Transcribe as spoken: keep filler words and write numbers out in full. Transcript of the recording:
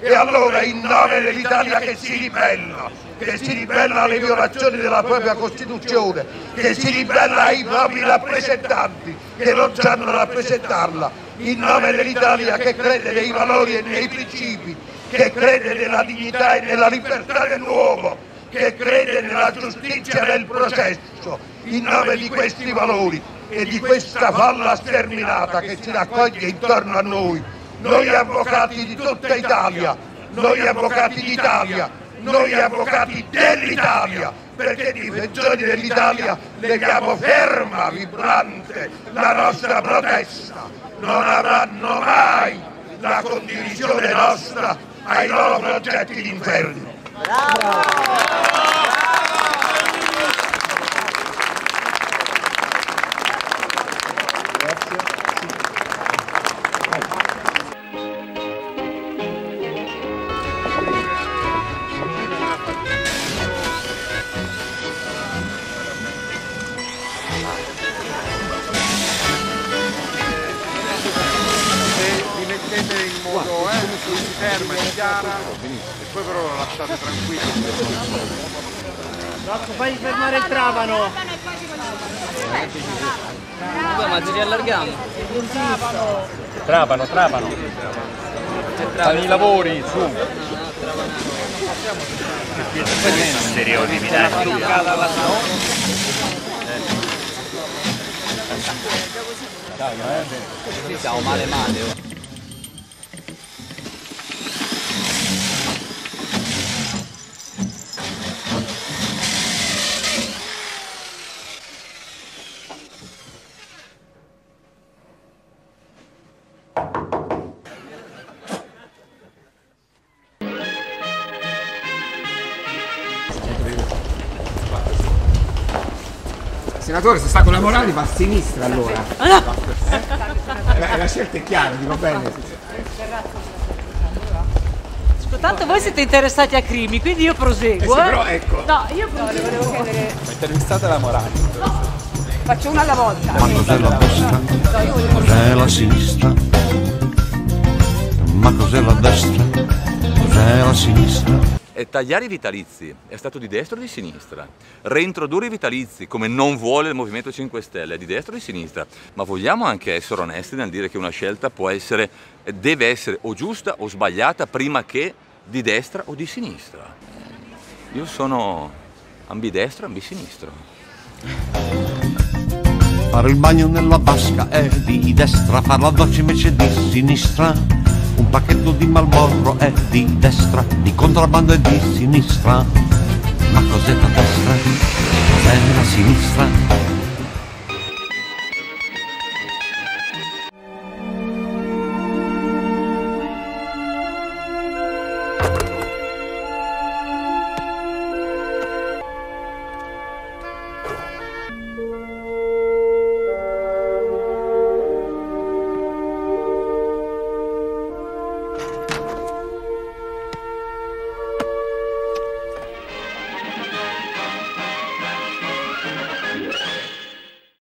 E allora in nome dell'Italia che si ribella, che si ribella alle violazioni della propria Costituzione, che si ribella ai propri rappresentanti che non sanno rappresentarla, in nome dell'Italia che crede nei valori e nei principi, che crede nella dignità e nella libertà dell'uomo, che crede nella giustizia e nel processo, in nome di questi valori e di questa folla sterminata che si raccoglie intorno a noi, noi avvocati di tutta Italia, noi avvocati d'Italia, noi avvocati dell'Italia, perché difensori dell'Italia leghiamo ferma, vibrante la nostra protesta. Non avranno mai la condivisione nostra ai loro progetti d'inferno. Mettete in modo, eh, si ferma, è chiara e poi però lo lasciate tranquillo. Rocco, fai fermare il trapano! Vabbè, ma ci riallarghiamo. Trapano, trapano. Fanno i lavori, su. Stereotipi, Sì, siamo male male. Oh. Senatore, se sta con la Morali va a sinistra allora. Ah, no. eh? La scelta è chiara, dico bene. Tanto voi siete interessati a crimi, quindi io proseguo. Eh sì, eh? però ecco. No, io proseguo. No, le volevo chiedere. Ma intervistate la Morali. No. Faccio una alla volta. Ma cos'è la destra? Cos'è la sinistra? Ma cos'è la destra? Cos'è la sinistra? E tagliare i vitalizi è stato di destra o di sinistra? Reintrodurre i vitalizi, come non vuole il Movimento cinque Stelle, è di destra o di sinistra? Ma vogliamo anche essere onesti nel dire che una scelta può essere, deve essere o giusta o sbagliata prima che di destra o di sinistra? Io sono ambidestro, ambisinistro. Fare il bagno nella vasca è di destra, fare la doccia invece è di sinistra. Un pacchetto di Marlboro è di destra, di contrabbando è di sinistra. Ma cos'è la destra? Cos'è la sinistra?